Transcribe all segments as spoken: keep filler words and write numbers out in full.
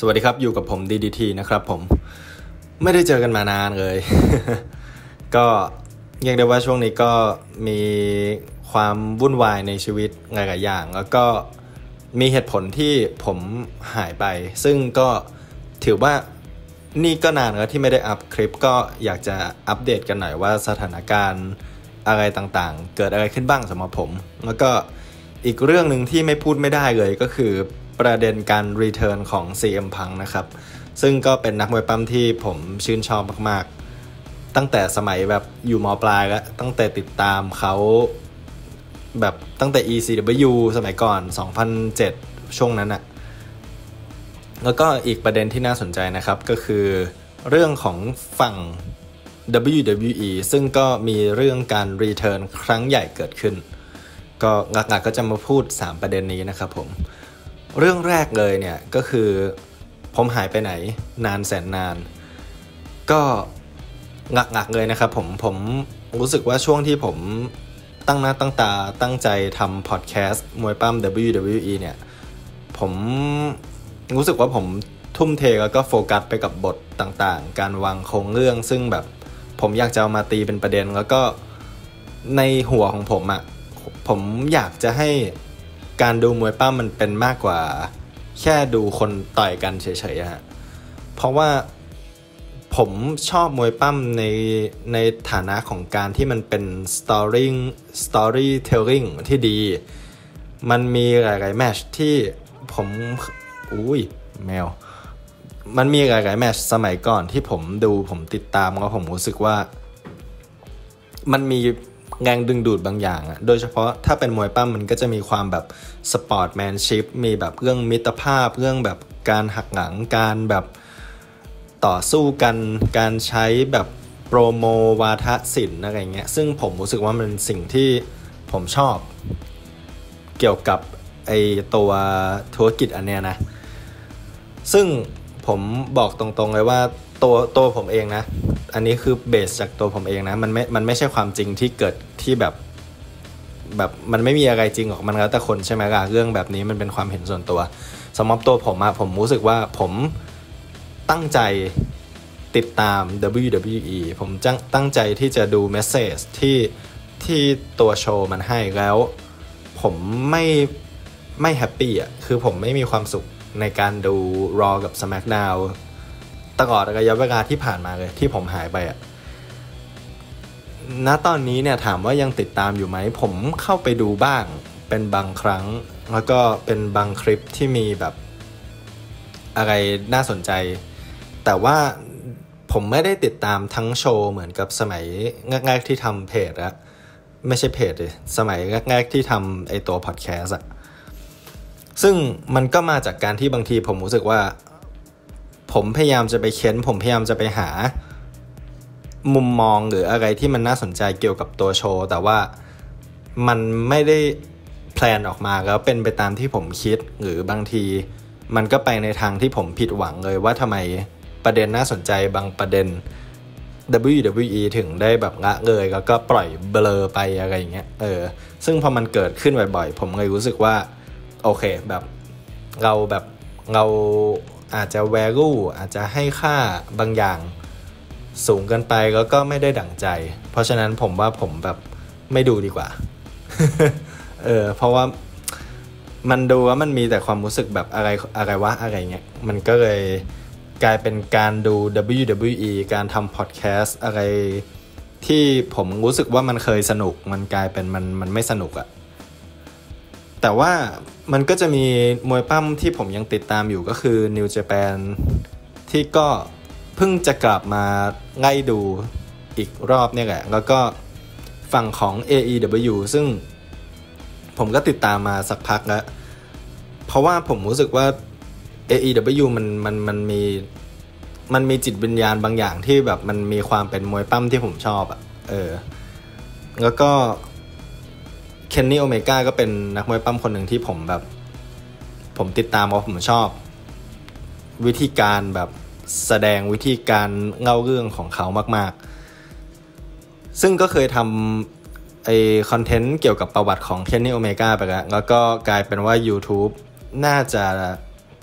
สวัสดีครับอยู่กับผม ดี ดี ที นะครับผมไม่ได้เจอกันมานานเลย ก็เรียกได้ว่าช่วงนี้ก็มีความวุ่นวายในชีวิตหลายๆอย่างแล้วก็มีเหตุผลที่ผมหายไปซึ่งก็ถือว่านี่ก็นานแล้วที่ไม่ได้อัพคลิปก็อยากจะอัปเดตกันหน่อยว่าสถานการณ์อะไรต่างๆเกิดอะไรขึ้นบ้างสำหรับผมแล้วก็อีกเรื่องนึงที่ไม่พูดไม่ได้เลยก็คือประเด็นการรีเทิร์นของ ซี เอ็ม Punk นะครับซึ่งก็เป็นนักมวยปั้มที่ผมชื่นชอบมากๆตั้งแต่สมัยแบบอยู่ม.ปลายแล้วตั้งแต่ติดตามเขาแบบตั้งแต่ อี ซี ดับเบิลยู สมัยก่อนสองพันเจ็ดช่วงนั้นอะแล้วก็อีกประเด็นที่น่าสนใจนะครับก็คือเรื่องของฝั่ง ดับเบิลยู ดับเบิลยู อี ซึ่งก็มีเรื่องการรีเทิร์นครั้งใหญ่เกิดขึ้นก็หลักๆก็จะมาพูดสามประเด็นนี้นะครับผมเรื่องแรกเลยเนี่ยก็คือผมหายไปไหนนานแสนนานก็หลักๆเลยนะครับผมผมรู้สึกว่าช่วงที่ผมตั้งหน้าตั้งตาตั้งใจทำพอดแคสต์มวยปั้ม ดับเบิลยู ดับเบิลยู อี เนี่ยผมรู้สึกว่าผมทุ่มเทแล้วก็โฟกัสไปกับบทต่างๆการวางโครงเรื่องซึ่งแบบผมอยากจะเอามาตีเป็นประเด็นแล้วก็ในหัวของผมอะผมอยากจะให้การดูมวยปั้มมันเป็นมากกว่าแค่ดูคนต่อยกันเฉยๆฮะเพราะว่าผมชอบมวยปั้มในในฐานะของการที่มันเป็น story storytelling ที่ดีมันมีหลายๆแมตช์ที่ผมอุ้ยแมวมันมีหลายๆแมตช์สมัยก่อนที่ผมดูผมติดตามแล้วผมรู้สึกว่ามันมีแรงดึงดูดบางอย่างอะโดยเฉพาะถ้าเป็นมวยปั้มมันก็จะมีความแบบสปอร์ตแมนชิพมีแบบเรื่องมิตรภาพเรื่องแบบการหักหลังการแบบต่อสู้กันการใช้แบบโปรโมวาทศิลป์อะไรเงี้ยซึ่งผมรู้สึกว่ามันเป็นสิ่งที่ผมชอบเกี่ยวกับไอตัวธุรกิจอันเนี้ยนะซึ่งผมบอกตรงๆเลยว่าตัวตัวผมเองนะอันนี้คือเบสจากตัวผมเองนะมันไม่มันไม่ใช่ความจริงที่เกิดที่แบบแบบมันไม่มีอะไรจริงหรอกมันแล้วแต่คนใช่ไหมล่ะเรื่องแบบนี้มันเป็นความเห็นส่วนตัวสำหรับตัวผมอะผมรู้สึกว่าผมตั้งใจติดตาม ดับเบิลยู ดับเบิลยู อี ผมตั้งใจที่จะดูเมสเสจที่ที่ตัวโชว์มันให้แล้วผมไม่ไม่แฮปปี้อะคือผมไม่มีความสุขในการดู Raw กับ SmackDown ตลอดระยะเวลาที่ผ่านมาเลยที่ผมหายไปอะณตอนนี้เนี่ยถามว่ายังติดตามอยู่ไหมผมเข้าไปดูบ้างเป็นบางครั้งแล้วก็เป็นบางคลิปที่มีแบบอะไรน่าสนใจแต่ว่าผมไม่ได้ติดตามทั้งโชว์เหมือนกับสมัยแรกๆที่ทำเพจอะไม่ใช่เพจเลยสมัยแรกๆที่ทำไอตัวพอดแคสต์อะซึ่งมันก็มาจากการที่บางทีผมรู้สึกว่าผมพยายามจะไปเค้นผมพยายามจะไปหามุมมองหรืออะไรที่มันน่าสนใจเกี่ยวกับตัวโชว์แต่ว่ามันไม่ได้แพลนออกมาแล้วเป็นไปตามที่ผมคิดหรือบางทีมันก็ไปในทางที่ผมผิดหวังเลยว่าทำไมประเด็นน่าสนใจบางประเด็น ดับเบิลยู ดับเบิลยู อี ถึงได้แบบละเลยแล้วก็ปล่อยเบลอไปอะไรอย่างเงี้ยเออซึ่งพอมันเกิดขึ้นบ่อยๆผมเลยรู้สึกว่าโอเคแบบเราแบบเราอาจจะ value อาจจะให้ค่าบางอย่างสูงเกินไปแล้วก็ไม่ได้ดั่งใจเพราะฉะนั้นผมว่าผมแบบไม่ดูดีกว่า เออเพราะว่ามันดูว่ามันมีแต่ความรู้สึกแบบอะไรอะไรวะอะไรเงี้ยมันก็เลยกลายเป็นการดู ดับเบิลยู ดับเบิลยู อี การทำพอดแคสต์อะไรที่ผมรู้สึกว่ามันเคยสนุกมันกลายเป็นมันมันไม่สนุกอะแต่ว่ามันก็จะมีมวยปั้มที่ผมยังติดตามอยู่ก็คือ New Japan ที่ก็เพิ่งจะกลับมาไล่ดูอีกรอบเนี่ยแหละแล้วก็ฝั่งของ เอ อี ดับเบิลยู ซึ่งผมก็ติดตามมาสักพักแล้วเพราะว่าผมรู้สึกว่า เอ อี ดับเบิลยู มันมันมันมีมันมีจิตวิญญาณบางอย่างที่แบบมันมีความเป็นมวยปั้มที่ผมชอบอ่ะเออแล้วก็เคนนี่โอเมก้าก็เป็นนักมวยปั้มคนหนึ่งที่ผมแบบผมติดตามเพราะผมชอบวิธีการแบบแสดงวิธีการเล่าเรื่องของเขามากๆซึ่งก็เคยทำไอคอนเทนต์เกี่ยวกับประวัติของเคนนี่โอเมก้าไปแล้วแล้วก็กลายเป็นว่า YouTube น่าจะ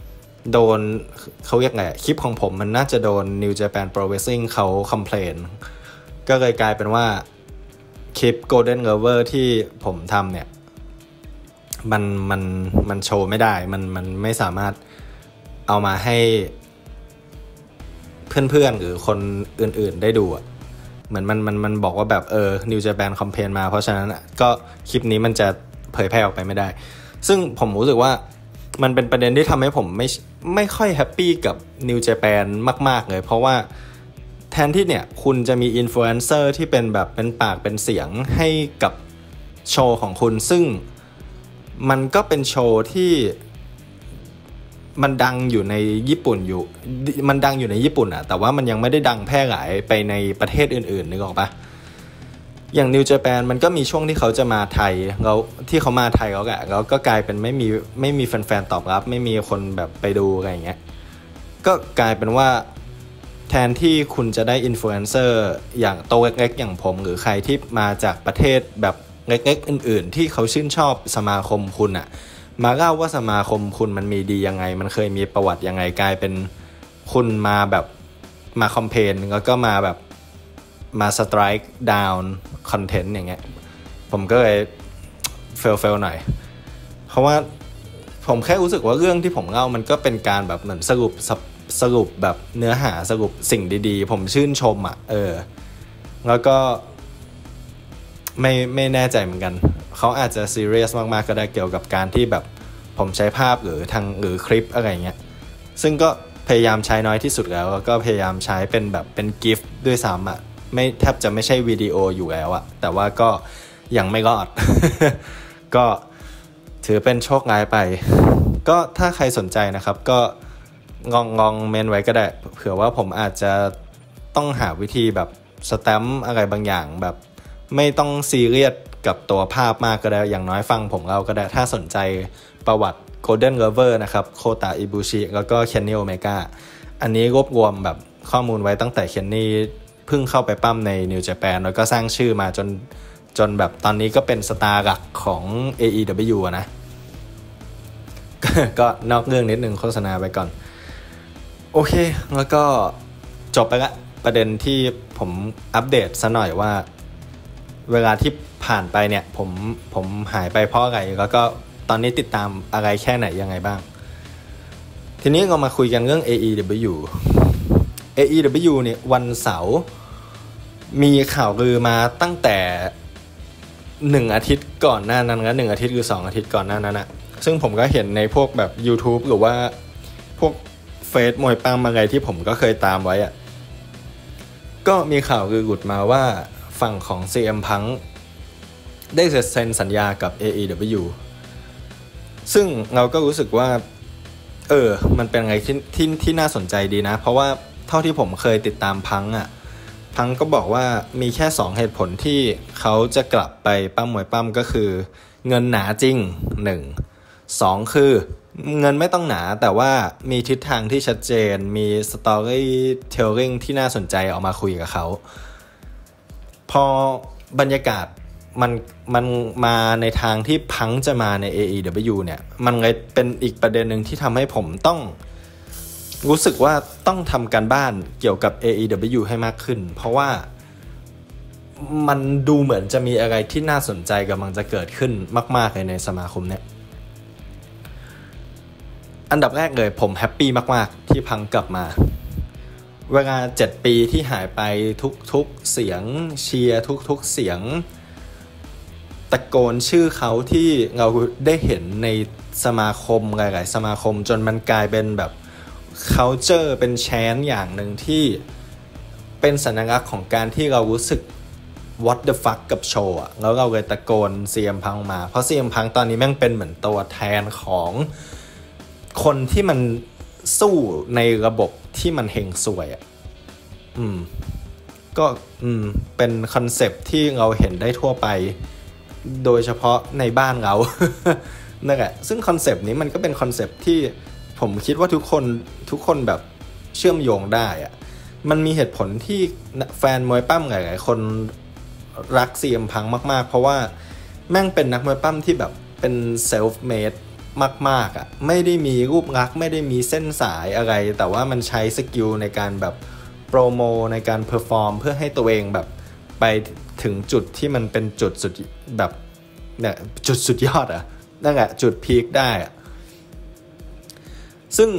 โดนเขาเรียกไงคลิปของผมมันน่าจะโดน New Japan Pro Wrestling เขาคอมเพลนก็เลยกลายเป็นว่าคลิป Golden Lover ที่ผมทำเนี่ยมันมันมันโชว์ไม่ได้มันมันไม่สามารถเอามาให้เพื่อนๆหรือคนอื่นๆได้ดูอ่ะเหมือนมันมันมันบอกว่าแบบเออ New Japan คอมเพลนมาเพราะฉะนั้นก็คลิปนี้มันจะเผยแพร่ออกไปไม่ได้ซึ่งผมรู้สึกว่ามันเป็นประเด็นที่ทำให้ผมไม่ไม่ค่อยแฮปปี้กับ New Japan มากๆเลยเพราะว่าแทนที่เนี่ยคุณจะมีอินฟลูเอนเซอร์ที่เป็นแบบเป็นปากเป็นเสียงให้กับโชว์ของคุณซึ่งมันก็เป็นโชว์ที่มันดังอยู่ในญี่ปุ่นอยู่มันดังอยู่ในญี่ปุ่นอะแต่ว่ามันยังไม่ได้ดังแพร่หลายไปในประเทศอื่นๆนึกออกปะอย่าง New Japan มันก็มีช่วงที่เขาจะมาไทยแล้วที่เขามาไทยแล้วแหละแล้วก็กลายเป็นไม่มีไม่มีแฟนๆตอบรับไม่มีคนแบบไปดูอะไรอย่างเงี้ยก็กลายเป็นว่าแทนที่คุณจะได้อินฟลูเอนเซอร์อย่างโตเล็กๆอย่างผมหรือใครที่มาจากประเทศแบบเล็กๆอื่นๆที่เขาชื่นชอบสมาคมคุณอะมาเล่าว่าสมาคมคุณมันมีดียังไงมันเคยมีประวัติยังไงกลายเป็นคุณมาแบบมาคอมเพลนแล้วก็มาแบบมาสไตรค์ดาวน์คอนเทนต์อย่างเงี้ยผมก็เลยเฟลเฟลหน่อยเพราะว่าผมแค่รู้สึกว่าเรื่องที่ผมเล่ามันก็เป็นการแบบเหมือนสรุปสรุปแบบเนื้อหาสรุปสิ่งดีๆผมชื่นชมอ่ะเออแล้วก็ไม่ไม่แน่ใจเหมือนกันเขาอาจจะซีเรียสมากๆก็ได้เกี่ยวกับการที่แบบผมใช้ภาพหรือทางหรือคลิปอะไรเงี้ยซึ่งก็พยายามใช้น้อยที่สุดแล้วแล้วก็พยายามใช้เป็นแบบเป็นกิฟต์ด้วยซ้ำอ่ะไม่แทบจะไม่ใช่วิดีโออยู่แล้วอ่ะแต่ว่าก็ยังไม่รอด ก็ถือเป็นโชคร้ายไปก็ถ้าใครสนใจนะครับก็งองงองเมนไว้ก็ได้เผื่อว่าผมอาจจะต้องหาวิธีแบบสแตมป์อะไรบางอย่างแบบไม่ต้องซีเรียสกับตัวภาพมากก็ได้อย่างน้อยฟังผมเล่าก็ได้ถ้าสนใจประวัติ Golden Lover นะครับโคตะอิบุชิแล้วก็เคนนี่โอเมก้าอันนี้รวบรวมแบบข้อมูลไว้ตั้งแต่เคนนี่เพิ่งเข้าไปปั้มใน New Japan แล้วก็สร้างชื่อมาจนจนแบบตอนนี้ก็เป็นสตาร์หลักของ เอ อี ดับเบิลยู นะ ก็นอกเรื่องนิดนึงโฆษณาไปก่อนโอเคแล้วก็จบไปละประเด็นที่ผมอัปเดตซะหน่อยว่าเวลาที่ผ่านไปเนี่ยผมผมหายไปเพราะอะไรแล้วก็ตอนนี้ติดตามอะไรแค่ไหนยังไงบ้างทีนี้เรามาคุยกันเรื่อง เอ อี ดับเบิลยู เอ อี ดับเบิลยู เนี่ยวันเสาร์มีข่าวลือมาตั้งแต่หนึ่งอาทิตย์ก่อนหน้านั้นนะหนึ่งอาทิตย์หรือสองอาทิตย์ก่อนหน้านั้นนะซึ่งผมก็เห็นในพวกแบบ YouTube หรือว่าพวกเฟซมวยปั้มอะไรที่ผมก็เคยตามไว้อะก็มีข่าวลือหลุดมาว่าฝั่งของ ซี เอ็ม Punk ได้เซ็นสัญญากับ เอ อี ดับเบิลยู ซึ่งเราก็รู้สึกว่าเออมันเป็นอะไรที่ที่ที่น่าสนใจดีนะเพราะว่าเท่าที่ผมเคยติดตามพังอ่ะพังก็บอกว่ามีแค่สองเหตุผลที่เขาจะกลับไปปั้มมวยปั้มก็คือเงินหนาจริงหนึ่ง สองคือเงินไม่ต้องหนาแต่ว่ามีทิศทางที่ชัดเจนมีสตอรี่เทลลิ่งที่น่าสนใจออกมาคุยกับเขาพอบรรยากาศมันมันมาในทางที่พังจะมาใน เอ อี ดับเบิลยู เนี่ยมันเลยเป็นอีกประเด็นหนึ่งที่ทำให้ผมต้องรู้สึกว่าต้องทำการบ้านเกี่ยวกับ เอ อี ดับเบิลยู ให้มากขึ้นเพราะว่ามันดูเหมือนจะมีอะไรที่น่าสนใจกำลังจะเกิดขึ้นมากๆเลยในสมาคมเนี่ยอันดับแรกเลยผมแฮปปี้มากๆที่พังกลับมาเวลาเจ็ดปีที่หายไปทุกๆเสียงเชียร์ทุกๆเสียงตะโกนชื่อเขาที่เราได้เห็นในสมาคมหลายๆสมาคมจนมันกลายเป็นแบบ culture เป็นแชนอย่างหนึ่งที่เป็นสัญลักษณ์ของการที่เรารู้สึก what the fuck กับโชว์อะแล้วเราเลยตะโกน ซี เอ็ม Punk มาเพราะ ซี เอ็ม Punk ตอนนี้แม่งเป็นเหมือนตัวแทนของคนที่มันสู้ในระบบที่มันเฮงซวยอ่ะอืมก็อืมเป็นคอนเซปต์ที่เราเห็นได้ทั่วไปโดยเฉพาะในบ้านเรา นั่นแหละซึ่งคอนเซปต์นี้มันก็เป็นคอนเซปต์ที่ผมคิดว่าทุกคนทุกคนแบบเชื่อมโยงได้อ่ะมันมีเหตุผลที่แฟนมวยปั้มหลายๆคนรัก ซี เอ็ม Punk มากๆเพราะว่าแม่งเป็นนักมวยปั้มที่แบบเป็นเซลฟ์เมดมากๆอ่ะไม่ได้มีรูปลักษณ์ไม่ได้มีเส้นสายอะไรแต่ว่ามันใช้สกิลในการแบบโปรโมในการเพอร์ฟอร์มเพื่อให้ตัวเองแบบไปถึงจุดที่มันเป็นจุดสุดแบบเนี่ยจุดสุดยอดอ่ะนั่นแหละจุดพีคได้อ่ะซึ่ง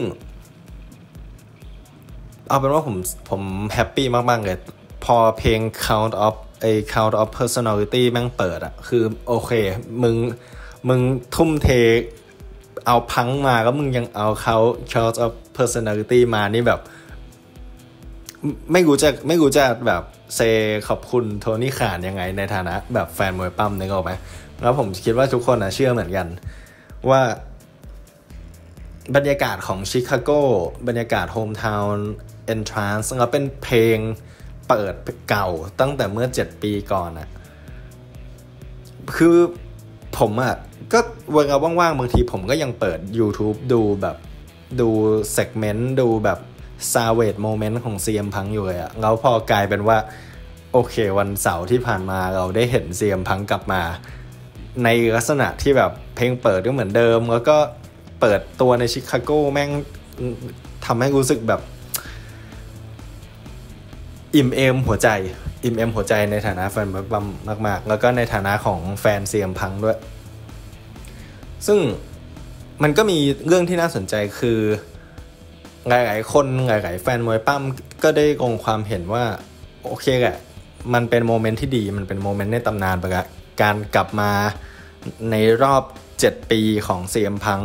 เอาเป็นว่าผมผมแฮปปี้มากๆเลยพอเพลง Count of ไอ้ Count of Personality แม่งเปิดอ่ะคือโอเคมึงมึงทุ่มเทเอาพังมาแล้วมึงยังเอาเขา Count of Personality มานี่แบบไม่รู้จะไม่รู้จะแบบเซขอบคุณโทนี่ข่านยังไงในฐานะแบบแฟนมวยปั้มนึกออกไหมแล้วผมคิดว่าทุกคนนะเชื่อเหมือนกันว่าบรรยากาศของชิคาโกบรรยากาศโฮมทาวน์เอนทรานซ์แล้วเป็นเพลงเปิดเก่าตั้งแต่เมื่อเจ็ดปีก่อนอะคือผมอะก็เวลาว่างๆบางทีผมก็ยังเปิด YouTube ดูแบบดูเซกเมนต์ดูแบบซาเวทโมเมนต์ของ ซี เอ็ม Punk อยู่เลยอะแล้วพอกลายเป็นว่าโอเควันเสาร์ที่ผ่านมาเราได้เห็น ซี เอ็ม Punk กลับมาในลักษณะที่แบบเพลงเปิดก็เหมือนเดิมแล้วก็เปิดตัวในชิคาโกแม่งทำให้รู้สึกแบบอิ่มเอมหัวใจอิ่มเอมหัวใจในฐานะแฟนบัมมากๆแล้วก็ในฐานะของแฟน ซี เอ็ม Punk ด้วยซึ่งมันก็มีเรื่องที่น่าสนใจคือหลายๆคนหลายๆแฟนมวยปั้มก็ได้ลงความเห็นว่าโอเคแหละมันเป็นโมเมนต์ที่ดีมันเป็นโมเมนต์ในตำนานไปละการกลับมาในรอบเจ็ดปีของ ซี เอ็ม Punk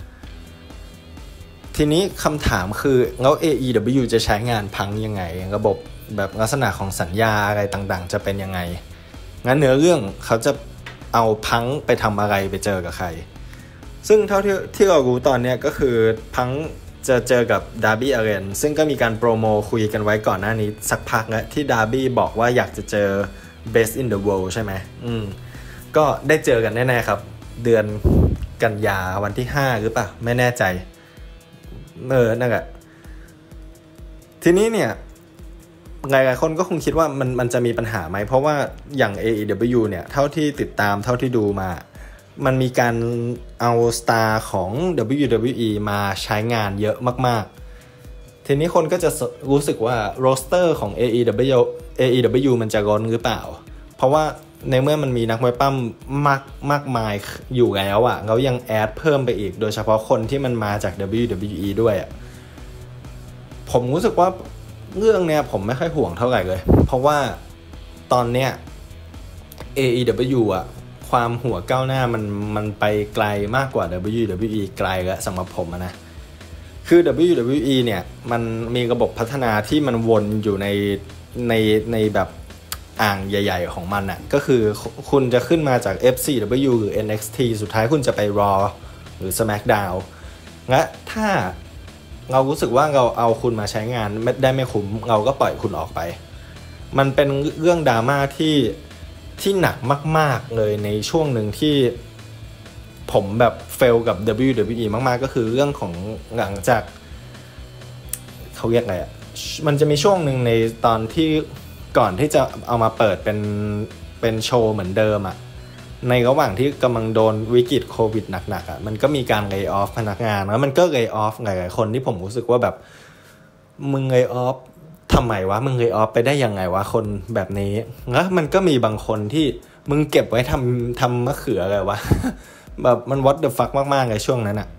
ทีนี้คำถามคือแล้ว เอ อี ดับเบิลยู จะใช้งานพังยังไงระบบแบบลักษณะของสัญญาอะไรต่างๆจะเป็นยังไงงั้นเนื้อเรื่องเขาจะเอาพังไปทำอะไรไปเจอกับใครซึ่งเท่าที่ที่เรารู้ตอนนี้ก็คือพังจะเจอกับดาร์บี้อาเรนซึ่งก็มีการโปรโมคุยกันไว้ก่อนหน้านี้สักพักแล้วที่ดาร์บี้บอกว่าอยากจะเจอ Best in the World ใช่ไหมอืมก็ได้เจอกันแน่ๆครับเดือนกันยาวันที่ห้าหรือเปล่าไม่แน่ใจเออนั่นแหละทีนี้เนี่ยหลายๆคนก็คงคิดว่ามันมันจะมีปัญหาไหมเพราะว่าอย่าง เอ อี ดับเบิลยู เนี่ยเท่าที่ติดตามเท่าที่ดูมามันมีการเอาสตาร์ของ ดับเบิลยู ดับเบิลยู อี มาใช้งานเยอะมากๆทีนี้คนก็จะรู้สึกว่าโรสเตอร์ของ เอ อี ดับเบิลยู เอ อี ดับเบิลยู มันจะร้อนหรือเปล่าเพราะว่าในเมื่อมันมีนักมวยปั้มมากมากมายอยู่แล้วอ่ะเรายังแอดเพิ่มไปอีกโดยเฉพาะคนที่มันมาจาก ดับเบิลยู ดับเบิลยู อี ด้วยอ่ะผมรู้สึกว่าเรื่องเนี้ยผมไม่ค่อยห่วงเท่าไหร่เลยเพราะว่าตอนเนี้ย เอ อี ดับเบิลยู อ่ะความหัวก้าวหน้ามันมันไปไกลมากกว่า ดับเบิลยู ดับเบิลยู อี ไกลแล้วสำหรับผมนะคือ ดับเบิลยู ดับเบิลยู อี เนี่ยมันมีระบบพัฒนาที่มันวนอยู่ในในในแบบอ่างใหญ่ๆของมันอ่ะก็คือคุณจะขึ้นมาจาก เอฟ ซี ดับเบิลยู หรือ เอ็น เอ็กซ์ ที สุดท้ายคุณจะไป Raw หรือ SmackDown และถ้าเรารู้สึกว่าเราเอาคุณมาใช้งานได้ไม่คุ้มเราก็ปล่อยคุณออกไปมันเป็นเรื่องดราม่าที่ที่หนักมากๆเลยในช่วงหนึ่งที่ผมแบบเฟลกับ ดับเบิลยู ดับเบิลยู อี มากๆก็คือเรื่องของหลังจากเขาเรียกอะไรอ่ะมันจะมีช่วงหนึ่งในตอนที่ก่อนที่จะเอามาเปิดเป็นเป็นโชว์เหมือนเดิมอ่ะในระหว่างที่กำลังโดนวิกฤตโควิดหนักๆอ่ะมันก็มีการเลย์ออฟพนักงานแล้วมันก็เลย์ออฟหลายๆคนที่ผมรู้สึกว่าแบบมึงเลย์ออฟทำไมวะมึงเลย์ออฟไปได้ยังไงวะคนแบบนี้แล้วมันก็มีบางคนที่มึงเก็บไว้ทำทำมะเขืออะไรวะ แบบมัน what the fuck มากๆเลยช่วงนั้นอ่ะ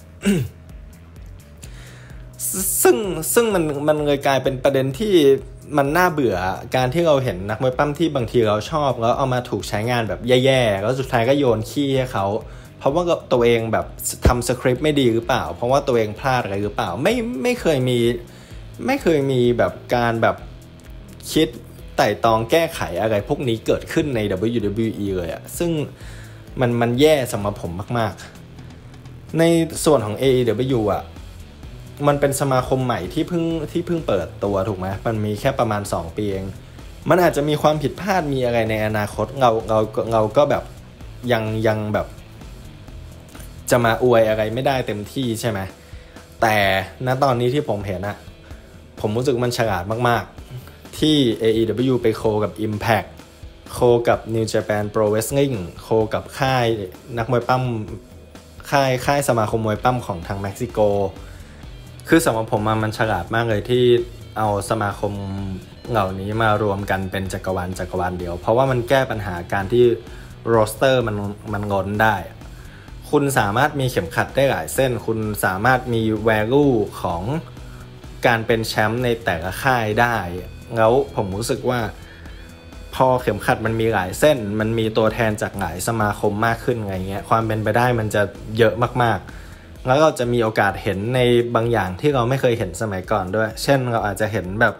ซึ่งซึ่งมันมันเลยกลายเป็นประเด็นที่มันน่าเบื่อการที่เราเห็นนักมวยปั้มที่บางทีเราชอบแล้วเอามาถูกใช้งานแบบแย่ๆแล้วสุดท้ายก็โยนขี้ให้เขาเพราะว่าตัวเองแบบทำสคริปต์ไม่ดีหรือเปล่าเพราะว่าตัวเองพลาดอะไรหรือเปล่าไม่ไม่เคยมีไม่เคยมีแบบการแบบคิดไต่ตองแก้ไขอะไรพวกนี้เกิดขึ้นใน ดับเบิลยู ดับเบิลยู อี เลยอะซึ่งมันมันแย่สำหรับผมมากๆในส่วนของ เอ อี ดับเบิลยู อะมันเป็นสมาคมใหม่ที่เพิ่งที่เพิ่งเปิดตัวถูกไหมมันมีแค่ประมาณสองปีเองมันอาจจะมีความผิดพลาดมีอะไรในอนาคตเราเราเราก็แบบยังยังแบบจะมาอวยอะไรไม่ได้เต็มที่ใช่ไหมแต่ณตอนนี้ที่ผมเห็นอะผมรู้สึกมันฉลาดมากๆที่ เอ อี ดับเบิลยู ไปโคกับ Impact โคกับ New Japan Pro Wrestling โคกับค่ายนักมวยปั้มค่ายค่ายสมาคมมวยปั้มของทางเม็กซิโกคือสำหรับผมมันฉลาดมากเลยที่เอาสมาคมเหล่านี้มารวมกันเป็นจักรวาลจักรวาลเดียวเพราะว่ามันแก้ปัญหาการที่โรสเตอร์มันมันงนได้คุณสามารถมีเข็มขัดได้หลายเส้นคุณสามารถมี value ของการเป็นแชมป์ในแต่ละค่ายได้แล้วผมรู้สึกว่าพอเข็มขัดมันมีหลายเส้นมันมีตัวแทนจากหลายสมาคมมากขึ้นไงเงี้ยความเป็นไปได้มันจะเยอะมากๆแล้วเราจะมีโอกาสเห็นในบางอย่างที่เราไม่เคยเห็นสมัยก่อนด้วยเช่นเราอาจจะเห็นแบบ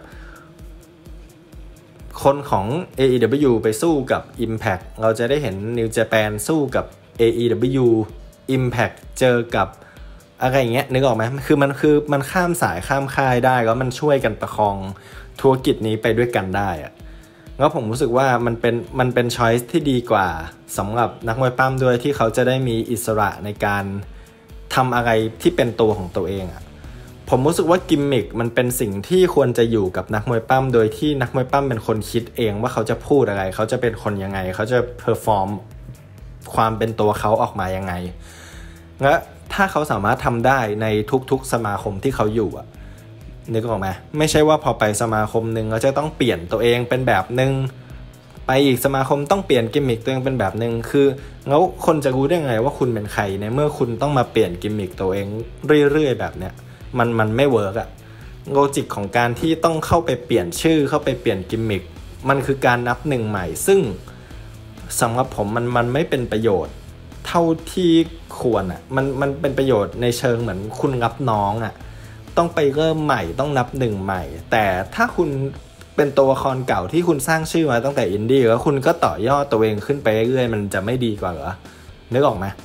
คนของ เอ อี ดับเบิลยู ไปสู้กับ Impact เราจะได้เห็น New Japan สู้กับ เอ อี ดับเบิลยู Impact เจอกับอะไรอย่างเงี้ยนึกออกไหมคือมันคือมันข้ามสายข้ามค่ายได้แล้วมันช่วยกันประคองธุรกิจนี้ไปด้วยกันได้อะแล้วผมรู้สึกว่ามันเป็นมันเป็นช้อยส์ที่ดีกว่าสำหรับนักมวยปั้มด้วยที่เขาจะได้มีอิสระในการทำอะไรที่เป็นตัวของตัวเองอะผมรู้สึกว่ากิมมิคมันเป็นสิ่งที่ควรจะอยู่กับนักมวยปั้มโดยที่นักมวยปั้มเป็นคนคิดเองว่าเขาจะพูดอะไรเขาจะเป็นคนยังไงเขาจะเพอร์ฟอร์มความเป็นตัวเขาออกมายังไงและถ้าเขาสามารถทำได้ในทุกๆสมาคมที่เขาอยู่อะนึกออกไหมไม่ใช่ว่าพอไปสมาคมนึงเราจะต้องเปลี่ยนตัวเองเป็นแบบนึงไปอีกสมาคมต้องเปลี่ยนกิมมิคตัวเองเป็นแบบนึงคือแล้วคนจะรู้ได้ไงว่าคุณเป็นใครในเมื่อคุณต้องมาเปลี่ยนกิมมิคตัวเองเรื่อยๆแบบเนี้ยมันมันไม่เวิร์กอะโลจิกของการที่ต้องเข้าไปเปลี่ยนชื่อเข้าไปเปลี่ยนกิมมิคมันคือการนับหนึ่งใหม่ซึ่งสำหรับผมมันมันไม่เป็นประโยชน์เท่าที่ควรอะมันมันเป็นประโยชน์ในเชิงเหมือนคุณรับน้องอะต้องไปเริ่มใหม่ต้องนับหนึ่งใหม่แต่ถ้าคุณเป็นตัวละครเก่าที่คุณสร้างชื่อมาตั้งแต่อินดี้แล้วคุณก็ต่อยอดตัวเองขึ้นไปเรื่อยๆมันจะไม่ดีกว่าเหรอนึกออกไหม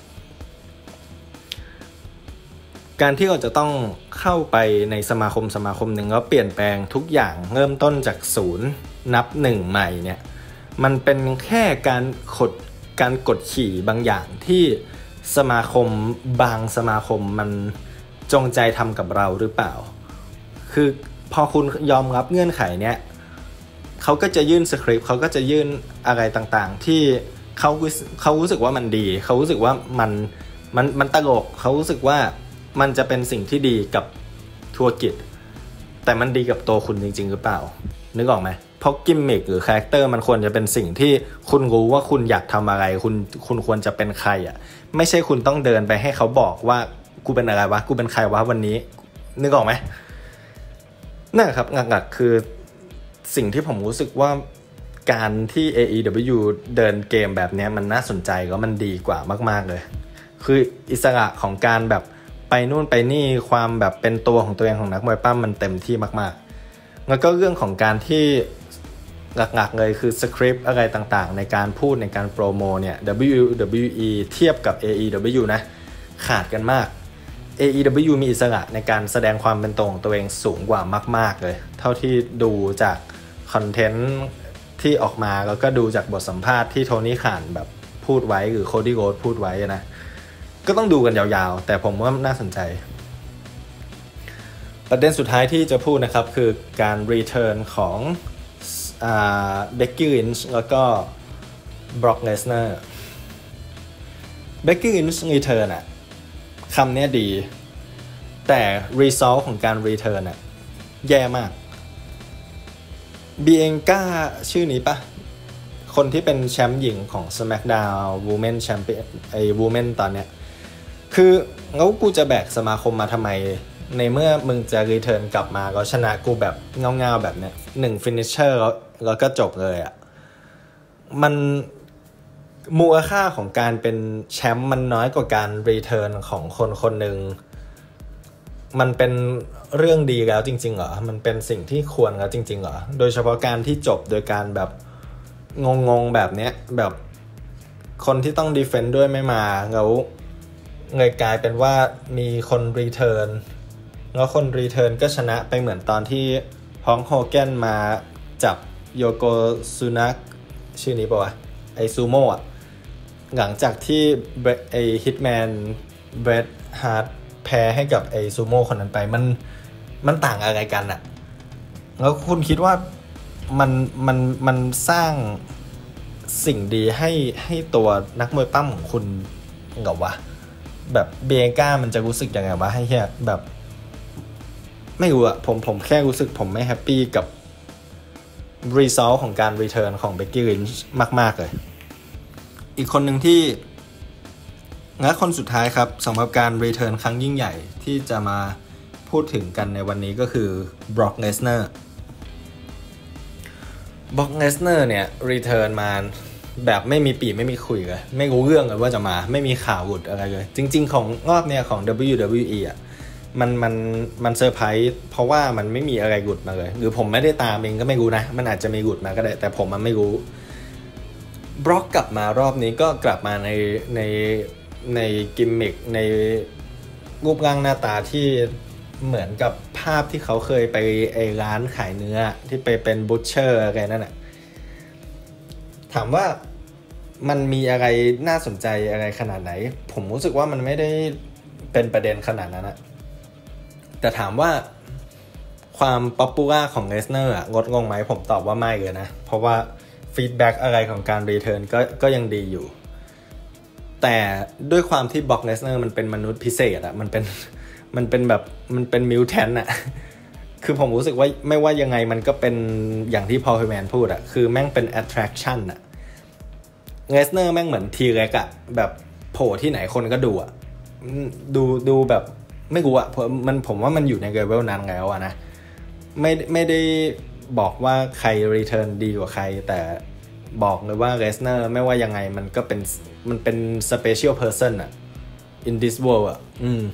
การที่เราจะต้องเข้าไปในสมาคมสมาคมหนึ่งแล้วเปลี่ยนแปลงทุกอย่างเริ่มต้นจากศูนย์นับหนึ่งใหม่เนี่ยมันเป็นแค่การกดการกดขี่บางอย่างที่สมาคมบางสมาคมมันจงใจทำกับเราหรือเปล่าคือพอคุณยอมรับเงื่อนไขเนี้ยเขาก็จะยื่นสคริปต์เขาก็จะยื่นอะไรต่างๆที่เขาเขารู้สึกว่ามันดีเขารู้สึกว่ามันมันมันตลกเขารู้สึกว่ามันจะเป็นสิ่งที่ดีกับธุรกิจแต่มันดีกับตัวคุณจริงๆหรือเปล่านึกออกไหมเพราะกิมมิคหรือคาแรคเตอร์มันควรจะเป็นสิ่งที่คุณรู้ว่าคุณอยากทำอะไรคุณคุณควรจะเป็นใครอ่ะไม่ใช่คุณต้องเดินไปให้เขาบอกว่ากูเป็นอะไรวะกูเป็นใครวะวันนี้นึกออกไหมนั่นครับหลักๆคือสิ่งที่ผมรู้สึกว่าการที่ เอ อี ดับเบิลยู เดินเกมแบบนี้มันน่าสนใจก็มันดีกว่ามากๆเลยคืออิสระของการแบบไปนู่นไปนี่ความแบบเป็นตัวของตัวเองของนักมวยปั้มมันเต็มที่มากๆแล้วก็เรื่องของการที่หลักๆเลยคือสคริปต์อะไรต่างๆในการพูดในการโปรโมเนี่ย ดับเบิลยู ดับเบิลยู อี เทียบกับ เอ อี ดับเบิลยู นะขาดกันมาก เอ อี ดับเบิลยู มีอิสระในการแสดงความเป็นตัวของตัวเองสูงกว่ามากๆเลยเท่าที่ดูจากคอนเทนต์ที่ออกมาแล้วก็ดูจากบทสัมภาษณ์ที่โทนี่ข่านแบบพูดไว้หรือโคดี้โรดพูดไว้นะก็ต้องดูกันยาวๆแต่ผมว่าน่าสนใจประเด็นสุดท้ายที่จะพูดนะครับคือการรีเทิร์นของอ่าเบ็กกี้ลินช์แล้วก็บร็อกเลสเนอร์เบ็กกี้ลินช์รีเทิร์นอะคำนี้ดีแต่ result ของการ return น่ะแย่มากบีเอ็งก้าชื่อนี้ปะคนที่เป็นแชมป์หญิงของ SmackDown Women Champion ไอ้ Women ตอนเนี้ยคือแล้วกูจะแบกสมาคมมาทำไมในเมื่อมึงจะ return กลับมาก็ชนะกูแบบเงาๆแบบเนี้ยหนึ่ง finisher แล้วแล้วก็จบเลยอ่ะมันมูลค่าของการเป็นแชมป์มันน้อยกว่าการรีเทิร์นของคนคนหนึ่งมันเป็นเรื่องดีแล้วจริงๆเหรอมันเป็นสิ่งที่ควรแล้วจริงๆเหรอโดยเฉพาะการที่จบโดยการแบบงงๆแบบเนี้ยแบบคนที่ต้องดีเฟนด์ด้วยไม่มาแล้วเลยกลายเป็นว่ามีคนรีเทิร์นแล้วคนรีเทิร์นก็ชนะไปเหมือนตอนที่ฮองโฮแกนมาจับโยโกซุนักชื่อนี้ป่าววะไอซูโม่อะหลังจากที่ไอฮิตแมนเบรดฮาร์ดแพ้ให้กับไอซูโม่คนนั้นไปมันมันต่างอะไรกันอะแล้วคุณคิดว่ามันมันมันสร้างสิ่งดีให้ให้ตัวนักมวยปั้มของคุณเหรอวะแบบเบก้ามันจะรู้สึกยังไงวะให้แค่แบบไม่รู้อะผมผมแค่รู้สึกผมไม่แฮปปี้กับ result ของการ return ของ Becky Lynch มากๆเลยอีกคนหนึ่งที่และคนสุดท้ายครับสำหรับการ return ครั้งยิ่งใหญ่ที่จะมาพูดถึงกันในวันนี้ก็คือ Brock Lesnar Brock Lesnar เนี่ย return มาแบบไม่มีปีไม่มีคุยเลยไม่รู้เรื่องเลยว่าจะมาไม่มีข่าวหลุดอะไรเลยจริงๆของรอบเนี่ยของ ดับเบิลยู ดับเบิลยู อี อ่ะมันมันมันเซอร์ไพรส์เพราะว่ามันไม่มีอะไรหลุดมาเลยหรือผมไม่ได้ตามเองก็ไม่รู้นะมันอาจจะมีหลุดมาก็ได้แต่ผมมันไม่รู้บล็อกกลับมารอบนี้ก็กลับมาในในในกิมมิคในรูปร่างหน้าตาที่เหมือนกับภาพที่เขาเคยไปไอ้ร้านขายเนื้อที่ไปเป็นบูชเชอร์อะไรนั่นแหละถามว่ามันมีอะไรน่าสนใจอะไรขนาดไหนผมรู้สึกว่ามันไม่ได้เป็นประเด็นขนาดนั้นนะแต่ถามว่าความป๊อปปูล่าของเลสเนอร์ลดลงไหมผมตอบว่าไม่เลยนะเพราะว่าฟีดแบ็กอะไรของการรีเทิร์นก็ก็ยังดีอยู่แต่ด้วยความที่บ็อกเลสเนอร์มันเป็นมนุษย์พิเศษอะมันเป็นมันเป็นแบบมันเป็นมิวแทนอะคือผมรู้สึกว่าไม่ว่ายังไงมันก็เป็นอย่างที่พอล เฮย์แมนพูดอะคือแม่งเป็น attraction อะเลสเนอร์แม่งเหมือนทีเล็กอะแบบโผล่ที่ไหนคนก็ดูอะดูดูแบบไม่รู้อะมันผมว่ามันอยู่ในเลเวลนั้นแล้วอะนะไม่ไม่ได้บอกว่าใครรีเทิร์นดีกว่าใครแต่บอกเลยว่าเลสเนอร์ไม่ว่ายังไงมันก็เป็นมันเป็น special person อะ in this world อะอืม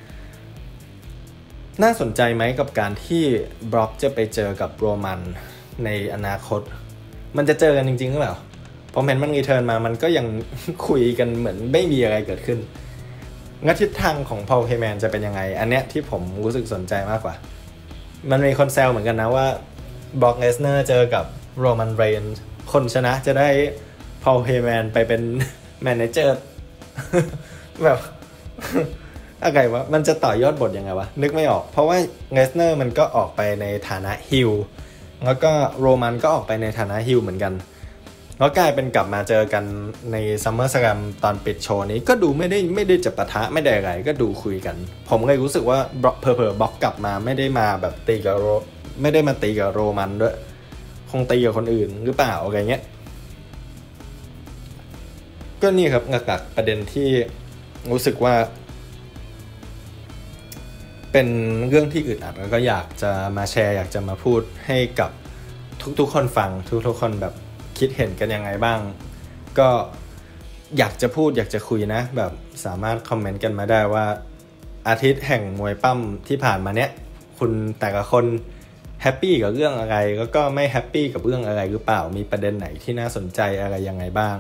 น่าสนใจไหมกับการที่บล็อกจะไปเจอกับโรมันในอนาคตมันจะเจอกันจริงๆหรือเปล่าพอเห็นมันรีเทิร์นมามันก็ยัง คุยกันเหมือนไม่มีอะไรเกิดขึ้นงั้นทิศทางของพอล เฮย์แมนจะเป็นยังไงอันเนี้ยที่ผมรู้สึกสนใจมากกว่ามันมีคนแซวเหมือนกันนะว่าบล็อกเลสเนอร์เจอกับโรมันเรนส์คนชนะจะได้พอล เฮย์แมนไปเป็นแมเนเจอร์ แบบ อะไรวะมันจะต่อยอดบทยังไงวะนึกไม่ออกเพราะว่าเลสเนอร์มันก็ออกไปในฐานะฮิลแล้วก็โรมันก็ออกไปในฐานะฮิลเหมือนกันแล้วกลายเป็นกลับมาเจอกันในซัมเมอร์สแกรมตอนปิดโชว์นี้ก็ดูไม่ได้ไม่ได้จะปะทะไม่ได้อะไรก็ดูคุยกันผมเลยรู้สึกว่าเพอเพอบล็อกกลับมาไม่ได้มาแบบตีกับโรไม่ได้มาตีกับโรมันด้วยคงตีกับคนอื่นหรือเปล่าอะไรเงี้ยก็นี่ครับหลักๆประเด็นที่รู้สึกว่าเป็นเรื่องที่อึดอัดแล้วก็อยากจะมาแชร์อยากจะมาพูดให้กับทุกๆคนฟังทุกๆคนแบบคิดเห็นกันยังไงบ้างก็อยากจะพูดอยากจะคุยนะแบบสามารถคอมเมนต์กันมาได้ว่าอาทิตย์แห่งมวยปั้มที่ผ่านมาเนี้ยคุณแต่ละคนแฮปปี้กับเรื่องอะไรแล้วก็ไม่แฮปปี้กับเรื่องอะไรหรือเปล่ามีประเด็นไหนที่น่าสนใจอะไรยังไงบ้าง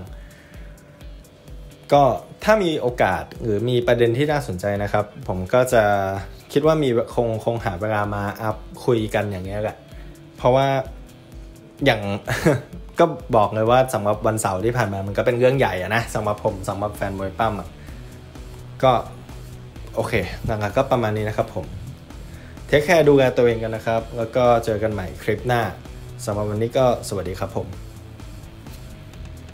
ก็ถ้ามีโอกาสหรือมีประเด็นที่น่าสนใจนะครับผมก็จะคิดว่ามีคงคงหาเวลามาอัพคุยกันอย่างเงี้ยแหละเพราะว่าอย่าง ก็บอกเลยว่าสำหรับวันเสาร์ที่ผ่านมามันก็เป็นเรื่องใหญ่อะนะสำหรับผมสำหรับแฟนมวยปั้มอะก็โอเคงั้นก็ประมาณนี้นะครับผมเทคแคร์ดูแลตัวเองกันนะครับแล้วก็เจอกันใหม่คลิปหน้าสำหรับวันนี้ก็สวัสดีครับผม